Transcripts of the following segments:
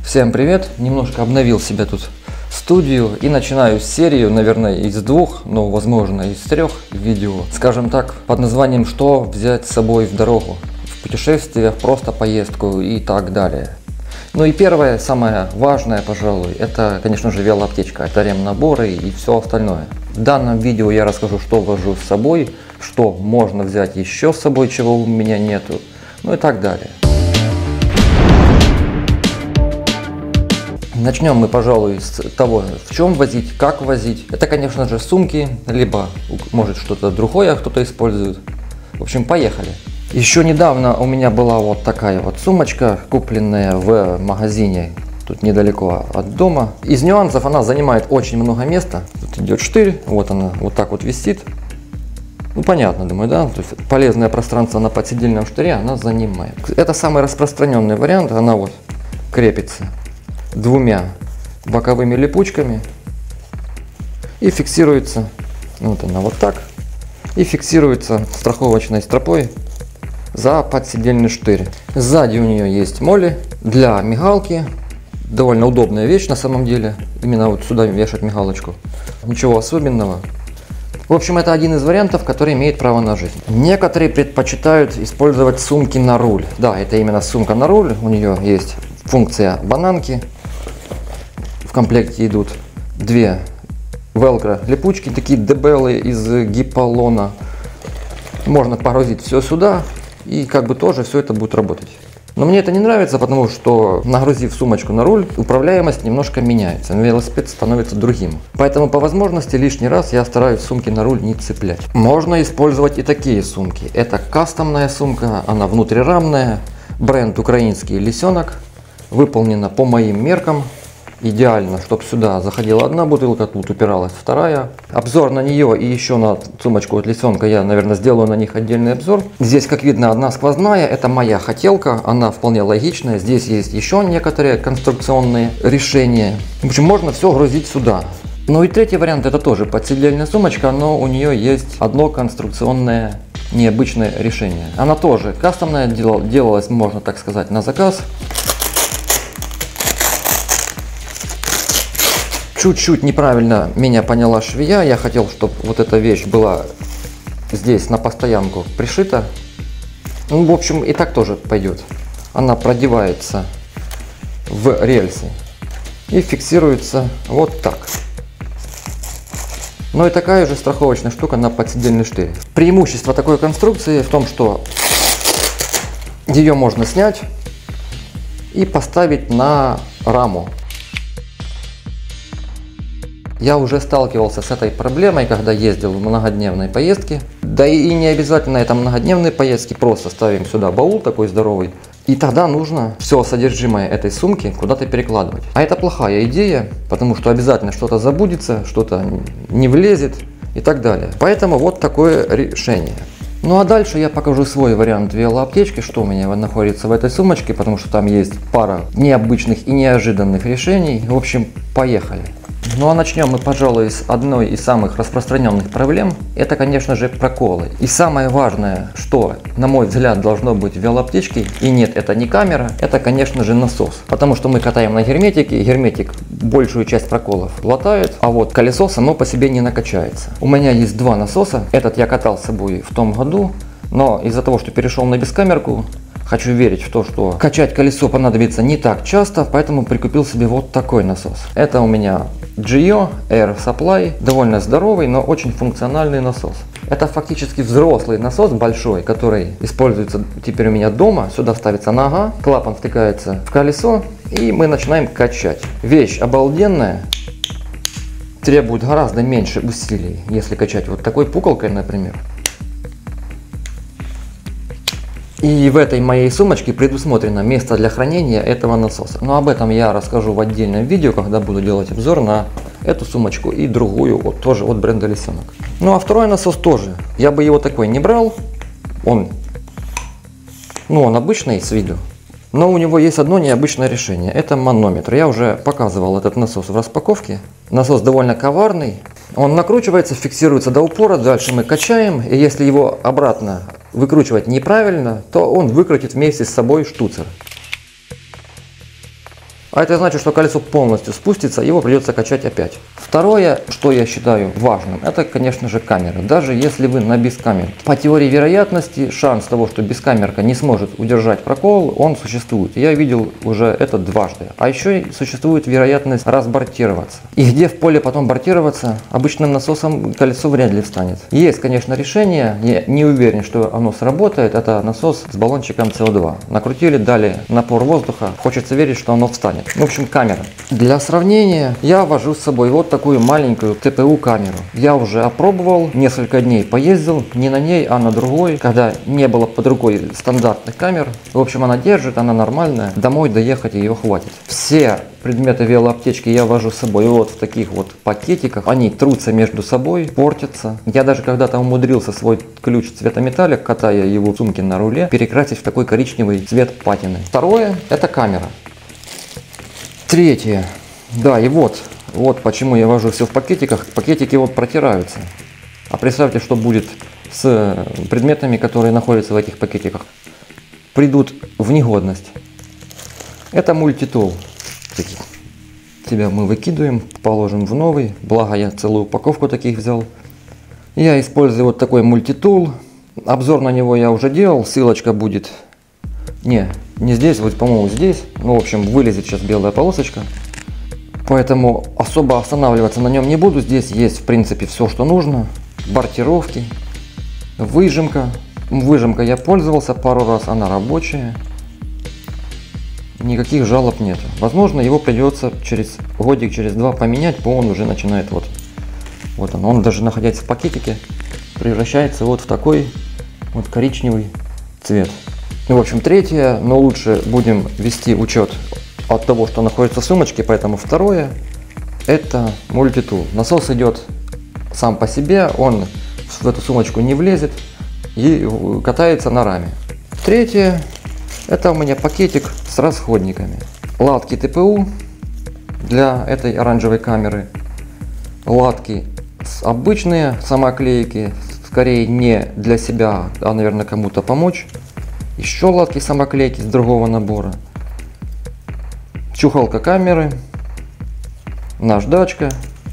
Всем привет! Немножко обновил себе тут студию и начинаю серию, наверное, из двух, но возможно из трех видео, скажем так, под названием «Что взять с собой в дорогу, в путешествие, в просто поездку» и так далее. Ну и первое, самое важное, пожалуй, это, конечно же, велоаптечка, это ремнаборы и все остальное. В данном видео я расскажу, что вожу с собой, что можно взять еще с собой, чего у меня нету, ну и так далее. Начнем мы, пожалуй, с того, в чем возить, как возить. Это, конечно же, сумки, либо, может, что-то другое кто-то использует. В общем, поехали. Еще недавно у меня была вот такая вот сумочка, купленная в магазине, тут недалеко от дома. Из нюансов она занимает очень много места. Тут идет штырь, вот она вот так вот висит. Ну, понятно, думаю, да? То есть полезное пространство на подседельном штыре она занимает. Это самый распространенный вариант, она вот крепится двумя боковыми липучками и фиксируется, вот она вот так, и фиксируется страховочной стропой за подседельный штырь. Сзади у нее есть моли для мигалки, довольно удобная вещь на самом деле, именно вот сюда вешать мигалочку, ничего особенного. В общем, это один из вариантов, который имеет право на жизнь. Некоторые предпочитают использовать сумки на руль. Да, это именно сумка на руль, у нее есть функция бананки. В комплекте идут две велкро липучки, такие дебелые из гиполона. Можно погрузить все сюда и как бы тоже все это будет работать. Но мне это не нравится, потому что, нагрузив сумочку на руль, управляемость немножко меняется, велосипед становится другим. Поэтому по возможности лишний раз я стараюсь сумки на руль не цеплять. Можно использовать и такие сумки. Это кастомная сумка, она внутрирамная, бренд украинский «Лисенок», выполнена по моим меркам. Идеально, чтобы сюда заходила одна бутылка, тут упиралась вторая. Обзор на нее и еще на сумочку от Лисенка я, наверное, сделаю на них отдельный обзор. Здесь, как видно, одна сквозная, это моя хотелка, она вполне логичная. Здесь есть еще некоторые конструкционные решения. В общем, можно все грузить сюда. Ну и третий вариант, это тоже подседельная сумочка, но у нее есть одно конструкционное необычное решение. Она тоже кастомная, делалась, можно так сказать, на заказ. Чуть-чуть неправильно меня поняла швея, я хотел, чтобы вот эта вещь была здесь на постоянку пришита. Ну, в общем, и так тоже пойдет. Она продевается в рельсы и фиксируется вот так. Ну и такая же страховочная штука на подседельный штырь. Преимущество такой конструкции в том, что ее можно снять и поставить на раму. Я уже сталкивался с этой проблемой, когда ездил в многодневной поездке. Да и не обязательно это многодневные поездки, просто ставим сюда баул такой здоровый. И тогда нужно все содержимое этой сумки куда-то перекладывать. А это плохая идея, потому что обязательно что-то забудется, что-то не влезет и так далее. Поэтому вот такое решение. Ну а дальше я покажу свой вариант велоаптечки, что у меня находится в этой сумочке, потому что там есть пара необычных и неожиданных решений. В общем, поехали. Ну а начнем мы, пожалуй, с одной из самых распространенных проблем. Это, конечно же, проколы. И самое важное, что, на мой взгляд, должно быть в велоаптечке, и нет, это не камера, это, конечно же, насос. Потому что мы катаем на герметике, и герметик большую часть проколов латает, а вот колесо само по себе не накачается. У меня есть два насоса, этот я катал с собой в том году, но из-за того, что перешел на бескамерку, хочу верить в то, что качать колесо понадобится не так часто, поэтому прикупил себе вот такой насос. Это у меня GEO Air Supply, довольно здоровый, но очень функциональный насос. Это фактически взрослый насос большой, который используется теперь у меня дома. Сюда ставится нога, клапан втыкается в колесо, и мы начинаем качать. Вещь обалденная, требует гораздо меньше усилий, если качать вот такой пуколкой, например. И в этой моей сумочке предусмотрено место для хранения этого насоса. Но об этом я расскажу в отдельном видео, когда буду делать обзор на эту сумочку и другую, вот, тоже от бренда Лисенок. Ну а второй насос тоже. Я бы его такой не брал. Он обычный с виду. Но у него есть одно необычное решение. Это манометр. Я уже показывал этот насос в распаковке. Насос довольно коварный. Он накручивается, фиксируется до упора. Дальше мы качаем. И если его обратно выкручивать неправильно, то он выкрутит вместе с собой штуцер. А это значит, что колесо полностью спустится, его придется качать опять. Второе, что я считаю важным, это, конечно же, камера. Даже если вы на бескамерке. По теории вероятности, шанс того, что бескамерка не сможет удержать прокол, он существует. Я видел уже это дважды. А еще существует вероятность разбортироваться. И где в поле потом бортироваться, обычным насосом колесо вряд ли встанет. Есть, конечно, решение, я не уверен, что оно сработает. Это насос с баллончиком СО2. Накрутили, дали напор воздуха. Хочется верить, что оно встанет. В общем, камера. Для сравнения я вожу с собой вот такую маленькую ТПУ камеру. Я уже опробовал, несколько дней поездил, не на ней, а на другой, когда не было под рукой стандартных камер. В общем, она держит, она нормальная. Домой доехать ее хватит. Все предметы велоаптечки я вожу с собой вот в таких вот пакетиках. Они трутся между собой, портятся. Я даже когда-то умудрился свой ключ цвета металлик, катая его в сумке на руле, перекрасить в такой коричневый цвет патины. Второе, это камера. Третье. Да, и вот почему я вожу все в пакетиках. Пакетики вот протираются. А представьте, что будет с предметами, которые находятся в этих пакетиках. Придут в негодность. Это мультитул. Тебя мы выкидываем, положим в новый. Благо я целую упаковку таких взял. Я использую вот такой мультитул. Обзор на него я уже делал. Ссылочка будет... Не здесь, вот, по-моему, здесь. Ну, в общем, вылезет сейчас белая полосочка. Поэтому особо останавливаться на нем не буду. Здесь есть, в принципе, все, что нужно. Бортировки, выжимка. Выжимка я пользовался пару раз, она рабочая. Никаких жалоб нет. Возможно, его придется через годик, через два поменять, бо он уже начинает вот он даже находясь в пакетике, превращается вот в такой вот коричневый цвет. И, в общем, третье, но лучше будем вести учет от того, что находится в сумочке, поэтому второе, это мультитул. Насос идет сам по себе, он в эту сумочку не влезет и катается на раме. Третье, это у меня пакетик с расходниками. Латки ТПУ для этой оранжевой камеры, латки обычные самоклейки, скорее не для себя, а, наверное, кому-то помочь. Еще латки самоклейки с другого набора. Чухалка камеры. Наждачка.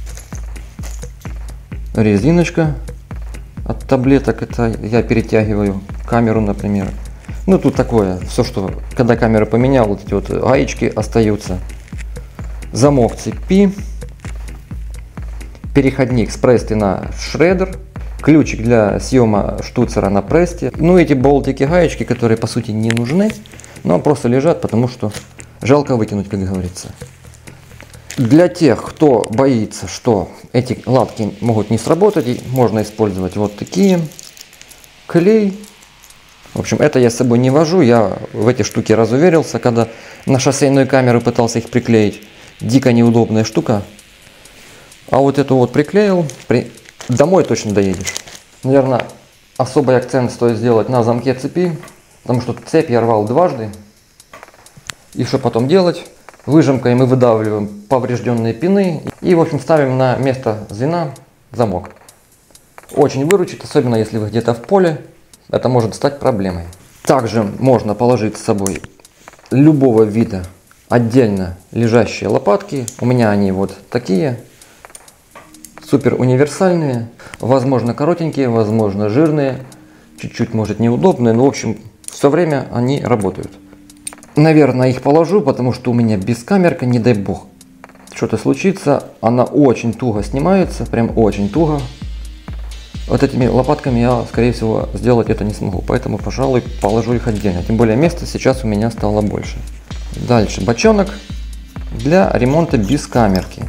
Резиночка от таблеток. Это я перетягиваю камеру, например. Ну тут такое, все, что когда камеру поменял, вот эти вот гаечки остаются. Замок цепи. Переходник с пресс на шредер. Ключик для съема штуцера на прессе. Ну, эти болтики, гаечки, которые по сути не нужны, но просто лежат, потому что жалко выкинуть, как говорится. Для тех, кто боится, что эти латки могут не сработать, можно использовать вот такие. Клей. В общем, это я с собой не вожу, я в эти штуки разуверился, когда на шоссейную камеру пытался их приклеить. Дико неудобная штука. А вот эту вот приклеил. Домой точно доедешь. Наверное, особый акцент стоит сделать на замке цепи, потому что цепь я рвал дважды. И что потом делать? Выжимкой мы выдавливаем поврежденные пины и, в общем, ставим на место звена замок. Очень выручит, особенно если вы где-то в поле. Это может стать проблемой. Также можно положить с собой любого вида отдельно лежащие лопатки. У меня они вот такие. Супер универсальные, возможно коротенькие, возможно жирные, чуть-чуть может неудобные, но в общем все время они работают. Наверное, их положу, потому что у меня бескамерка, не дай бог что-то случится, она очень туго снимается, прям очень туго. Вот этими лопатками я, скорее всего, сделать это не смогу, поэтому, пожалуй, положу их отдельно, тем более места сейчас у меня стало больше. Дальше бочонок для ремонта бескамерки.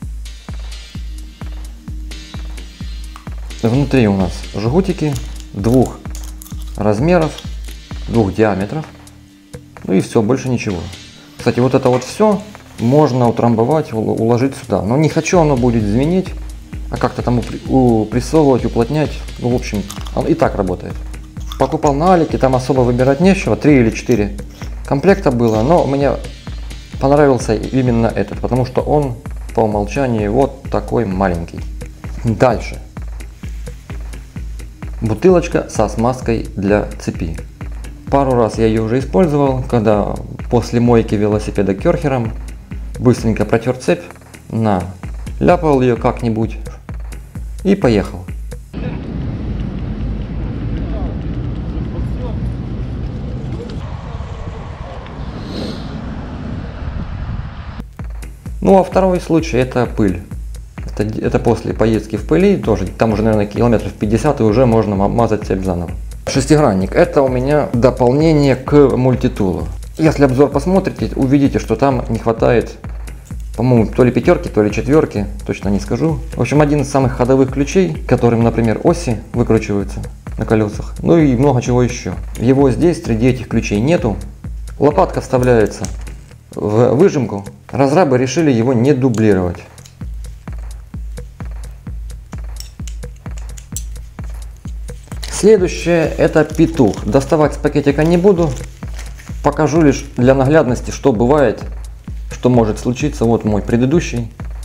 Внутри у нас жгутики двух размеров, двух диаметров. Ну и все, больше ничего. Кстати, вот это вот все можно утрамбовать, уложить сюда. Но не хочу, оно будет звенеть, а как-то там упрессовывать, уплотнять. Ну, в общем, он и так работает. Покупал на Алике, там особо выбирать нечего. 3 или 4 комплекта было, но мне понравился именно этот, потому что он по умолчанию вот такой маленький. Дальше. Бутылочка со смазкой для цепи. Пару раз я ее уже использовал, когда после мойки велосипеда керхером быстренько протер цепь, наляпал ее как-нибудь и поехал. Ну а второй случай — это пыль. Это после поездки в пыли, тоже, там уже, наверное, километров 50, и уже можно мазать цепь заново. Шестигранник — это у меня дополнение к мультитулу. Если обзор посмотрите, увидите, что там не хватает, по-моему, то ли пятерки, то ли четверки, точно не скажу. В общем, один из самых ходовых ключей, которым, например, оси выкручиваются на колесах, ну и много чего еще. Его здесь, среди этих ключей, нету. Лопатка вставляется в выжимку. Разрабы решили его не дублировать. Следующее — это петух. Доставать с пакетика не буду. Покажу лишь для наглядности, что бывает, что может случиться. Вот мой предыдущий.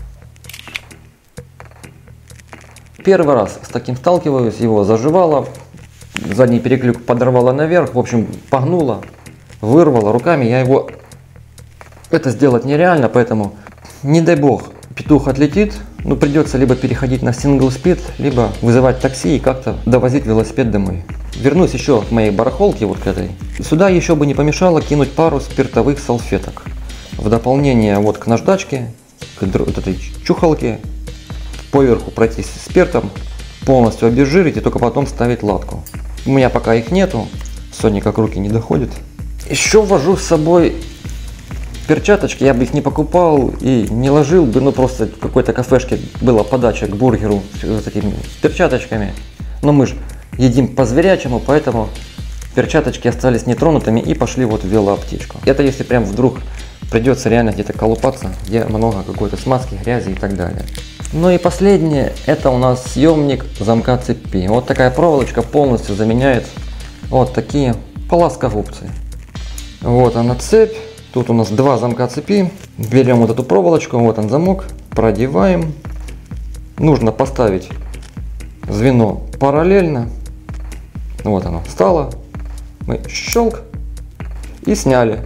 Первый раз с таким сталкиваюсь, его заживало, задний переклюк подорвало наверх, в общем, погнуло, вырвало руками. Я его... Это сделать нереально, поэтому, не дай бог, петух отлетит, ну придется либо переходить на сингл спид, либо вызывать такси и как-то довозить велосипед домой. Вернусь еще к моей барахолке, вот к этой. Сюда еще бы не помешало кинуть пару спиртовых салфеток. В дополнение вот к наждачке, к вот этой чухалке, поверху пройтись спиртом, полностью обезжирить и только потом ставить латку. У меня пока их нету, сегодня как руки не доходят. Еще вожу с собой перчаточки, я бы их не покупал и не ложил бы, ну просто в какой-то кафешке была подача к бургеру с такими перчаточками. Но мы же едим по-зверячему, поэтому перчаточки остались нетронутыми и пошли вот в велоаптечку. Это если прям вдруг придется реально где-то колупаться, где много какой-то смазки, грязи и так далее. Ну и последнее, это у нас съемник замка цепи. Вот такая проволочка полностью заменяет вот такие плоскогубцы. Вот она цепь. Тут у нас два замка цепи. Берем вот эту проволочку, вот он замок, продеваем. Нужно поставить звено параллельно. Вот оно встало. Мы щелк и сняли.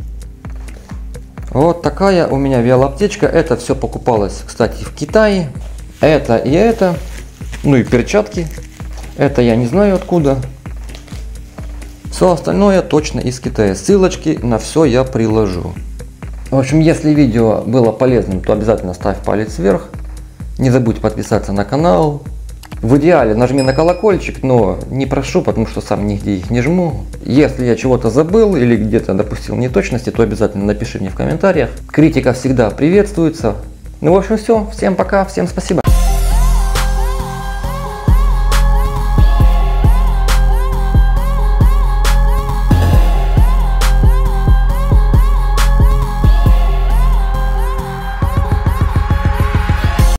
Вот такая у меня велоаптечка. Это все покупалось, кстати, в Китае. Это и это. Ну и перчатки. Это я не знаю откуда. Все остальное точно из Китая. Ссылочки на все я приложу. В общем, если видео было полезным, то обязательно ставь палец вверх. Не забудь подписаться на канал. В идеале нажми на колокольчик, но не прошу, потому что сам нигде их не жму. Если я чего-то забыл или где-то допустил неточности, то обязательно напиши мне в комментариях. Критика всегда приветствуется. Ну, в общем, все. Всем пока, всем спасибо.